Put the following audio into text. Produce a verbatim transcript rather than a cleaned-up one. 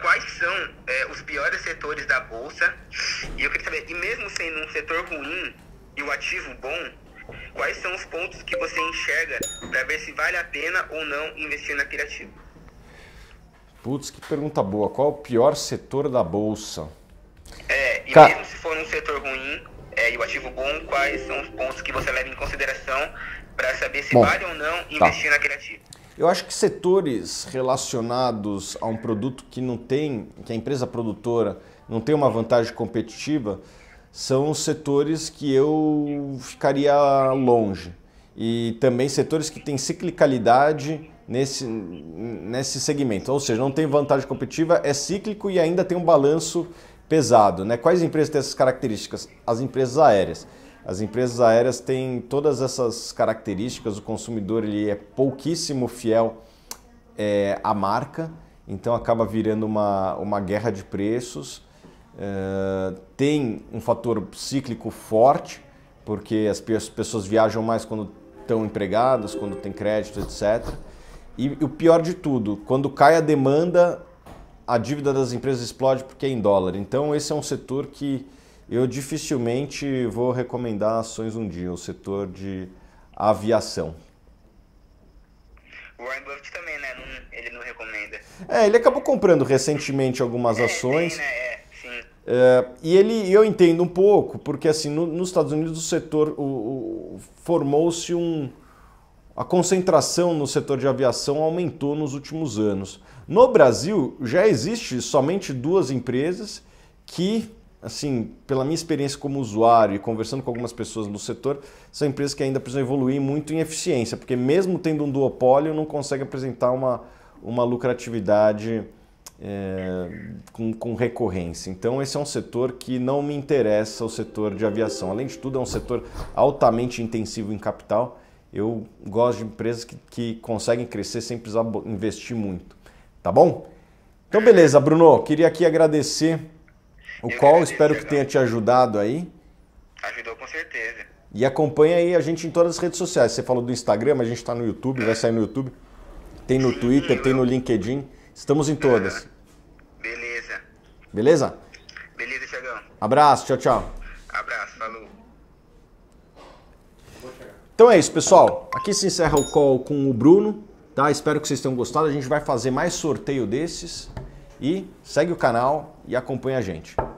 quais são é, os piores setores da Bolsa. E eu queria saber, e mesmo sendo um setor ruim e o ativo bom, quais são os pontos que você enxerga para ver se vale a pena ou não investir naquele ativo? Putz, que pergunta boa. Qual é o pior setor da Bolsa? É, e Ca... mesmo se for um setor ruim é, e o ativo bom, quais são os pontos que você leva em consideração para saber se Bom, vale ou não investir tá. naquele ativo? Eu acho que setores relacionados a um produto que não tem, que a empresa produtora não tem uma vantagem competitiva, são os setores que eu ficaria longe. E também setores que têm ciclicalidade nesse, nesse segmento. Ou seja, não tem vantagem competitiva, é cíclico e ainda tem um balanço pesado, né? Quais empresas têm essas características? As empresas aéreas. As empresas aéreas têm todas essas características, o consumidor ele é pouquíssimo fiel é, à marca, então acaba virando uma, uma guerra de preços. Uh, tem um fator cíclico forte, porque as pessoas viajam mais quando estão empregadas, quando tem crédito, etcétera. E o pior de tudo, quando cai a demanda, a dívida das empresas explode porque é em dólar. Então esse é um setor que eu dificilmente vou recomendar ações um dia, o setor de aviação. O Warren Buffett também, né? Não, ele não recomenda. É, ele acabou comprando recentemente algumas é, ações. Tem, né? É, sim. É, e ele, eu entendo um pouco, porque assim, no, nos Estados Unidos o setor, o, o, formou-se um... A concentração no setor de aviação aumentou nos últimos anos. No Brasil, já existe somente duas empresas que, assim, pela minha experiência como usuário e conversando com algumas pessoas no setor, são empresas que ainda precisam evoluir muito em eficiência, porque mesmo tendo um duopólio, não consegue apresentar uma, uma lucratividade é, com, com recorrência. Então esse é um setor que não me interessa, o setor de aviação. Além de tudo, é um setor altamente intensivo em capital. Eu gosto de empresas que, que conseguem crescer sem precisar investir muito. Tá bom? Então beleza, Bruno. Queria aqui agradecer o Eu call. agradeço, Espero que Thiagão. tenha te ajudado aí. Ajudou com certeza. E acompanha aí a gente em todas as redes sociais. Você falou do Instagram, mas a gente está no YouTube, vai sair no YouTube. Tem no Sim, Twitter, eu... tem no LinkedIn. Estamos em todas. Beleza. Beleza? Beleza, Thiagão. Abraço, tchau, tchau. Abraço, falou. Então é isso, pessoal. Aqui se encerra o call com o Bruno, tá? Espero que vocês tenham gostado. A gente vai fazer mais sorteio desses e segue o canal e acompanha a gente.